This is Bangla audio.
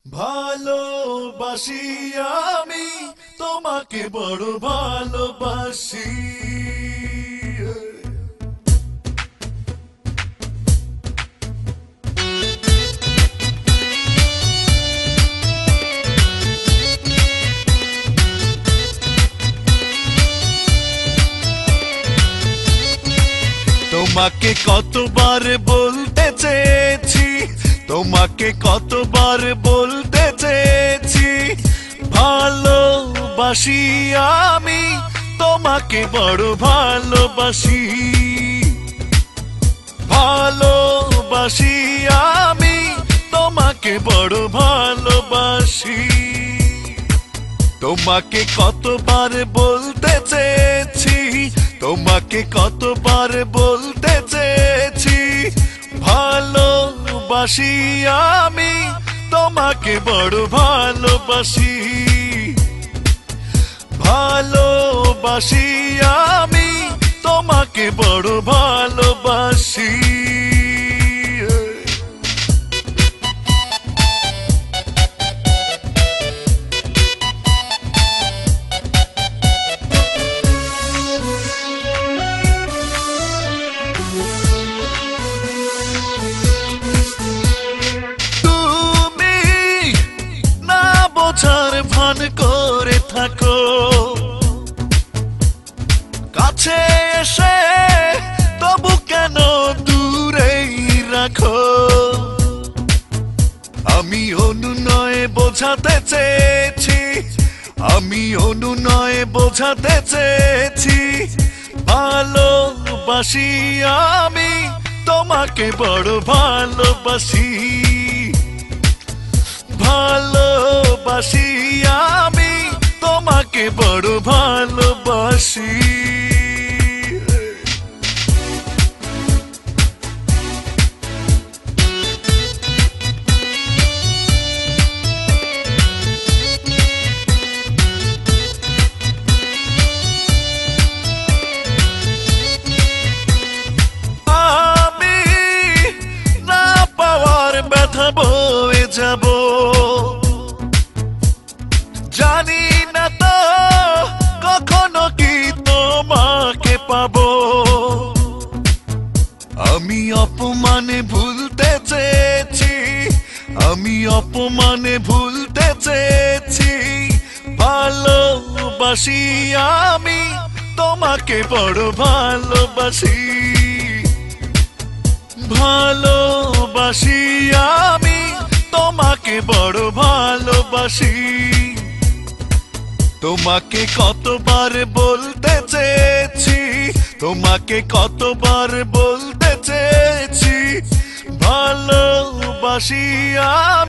ভালোবাসি আমি তোমাকে বড় ভালোবাসি। তোমাকে কতবার বলতে চেয়েছি, তোমাকে কতবার বলতে চেয়েছি, ভালোবাসি আমি তোমাকে বড় ভালোবাসি। ভালোবাসি আমি তোমাকে বড় ভালোবাসি। তোমাকে কতবার বলতে চেয়েছি, তোমাকে কতবার বলতে চেয়েছি, ভালোবাসি আমি তোমাকে বড় ভালোবাসি। ভালোবাসি আমি তোমাকে বড় ভালোবাসি। বোঝার ভান করে থাকো, কাছে এসে তবু কেন দূরেই রাখো। আমি অনুনয়ে বোঝাতে চেয়েছি, আমি অনুনয়ে বোঝাতে চেয়েছি, ভালোবাসি আমি তোমাকে বড় ভালোবাসি। ভালোবাসি আমি তোমাকে বড় ভালোবাসি। আমি না পাওয়ার ব্যথা বয়ে যাব, জানি না তো কখনো কি তোমাকে পাবো। আমি অপমানে ভুলতে চেয়েছি, আমি অপমানে ভুলতে চেয়েছি, ভালোবাসি আমি তোমাকে বড় ভালোবাসি। ভালোবাসি আমি তোমাকে বড় ভালোবাসি। তোমাকে কতবার বলতে চেয়েছি, তোমাকে কতবার বলতে চেয়েছি, ভালোবাসি